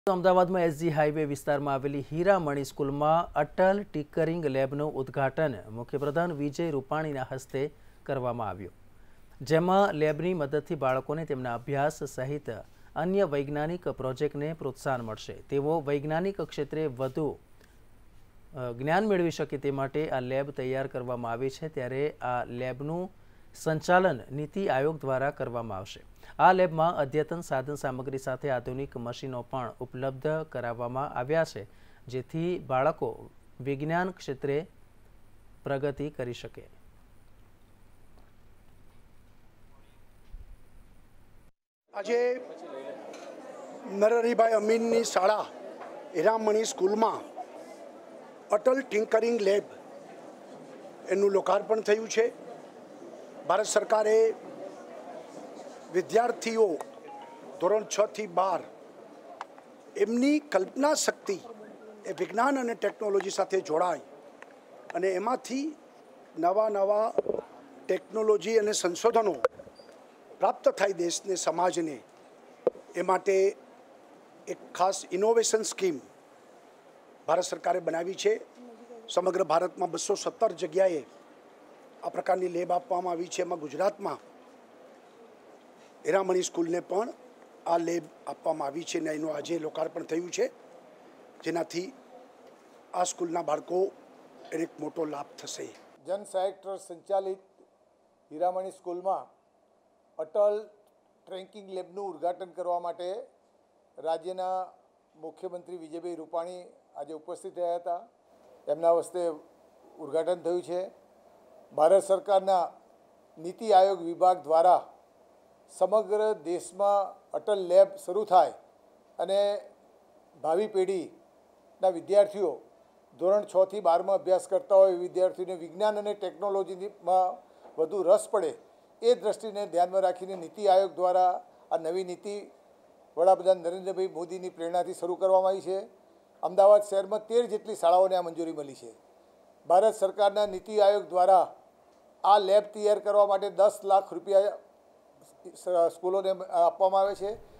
અમદાવાદમાં SG highway વિસ્તારમાં આવેલી હીરામણી સ્કૂલમાં અટલ ટિંકરિંગ લેબનું ઉદ્ઘાટન મુખ્યપ્રધાન વિજય રૂપાણીના હસ્તે કરવામાં આવ્યું, જેમાં લેબની મદદથી બાળકોને તેમના અભ્યાસ સહિત અન્ય વૈજ્ઞાનિક પ્રોજેક્ટને પ્રોત્સાહન મળશે તેવો વૈજ્ઞાનિક ક્ષેત્રે વધુ જ્ઞાન મેળવી શકે તે માટે આ લેબ તૈયાર કરવામાં આવી છે। ત્યારે આ લેબનું સંચાલન નીતિ આયોગ દ્વારા કરવામાં આવશે। આ લેબમાં અદ્યતન સાધન સામગ્રી સાથે આધુનિક મશીનો પણ ઉપલબ્ધ કરાવવામાં આવ્યા છે, જેથી બાળકો વિજ્ઞાન ક્ષેત્રે પ્રગતિ કરી શકે। આજે નરહરિભાઈ અમીનની શાળા હીરામણી સ્કૂલમાં અટલ ટિંકરિંગ લેબ એનું લોકાર્પણ થયું છે। ભારત સરકારે વિદ્યાર્થીઓ ધોરણ 6 થી 12 એમની કલ્પના શક્તિ એ વિજ્ઞાન અને ટેકનોલોજી સાથે જોડાય અને એમાંથી નવા ટેકનોલોજી અને સંશોધનો પ્રાપ્ત થાય દેશને સમાજને, એ માટે એક ખાસ ઇનોવેશન સ્કીમ ભારત સરકારે બનાવી છે। સમગ્ર ભારતમાં 217 જગ્યાએ આ પ્રકારની લેબ આપવામાં આવી છે। એમાં ગુજરાતમાં હીરામણી સ્કૂલને પણ આ લેબ આપવામાં આવી છે અને એનું આજે લોકાર્પણ થયું છે, જેનાથી આ સ્કૂલના બાળકોને એક મોટો લાભ થશે। જન સહાયક ટ્રસ્ટ સંચાલિત હીરામણી સ્કૂલમાં અટલ ટ્રેકિંગ લેબનું ઉદ્ઘાટન કરવા માટે રાજ્યના મુખ્યમંત્રી વિજયભાઈ રૂપાણી આજે ઉપસ્થિત રહ્યા હતા। એમના હસ્તે ઉદ્ઘાટન થયું છે। ભારત સરકારના નીતિ આયોગ વિભાગ દ્વારા સમગ્ર દેશમાં અટલ લેબ શરૂ થાય અને ભાવિ પેઢીના વિદ્યાર્થીઓ ધોરણ 6 થી 12માં અભ્યાસ કરતા હોય વિદ્યાર્થીઓને વિજ્ઞાન અને ટેકનોલોજીમાં વધુ રસ પડે, એ દ્રષ્ટિને ધ્યાનમાં રાખીને નીતિ આયોગ દ્વારા આ નવી નીતિ વડાપ્રધાન નરેન્દ્રભાઈ મોદીની પ્રેરણાથી શરૂ કરવામાં આવી છે। અમદાવાદ શહેરમાં 13 જેટલી શાળાઓને આ મંજૂરી મળી છે। ભારત સરકારના નીતિ આયોગ દ્વારા આ લેબ તૈયાર કરવા માટે 10 લાખ રૂપિયા સ્કૂલોને આપવામાં આવે છે।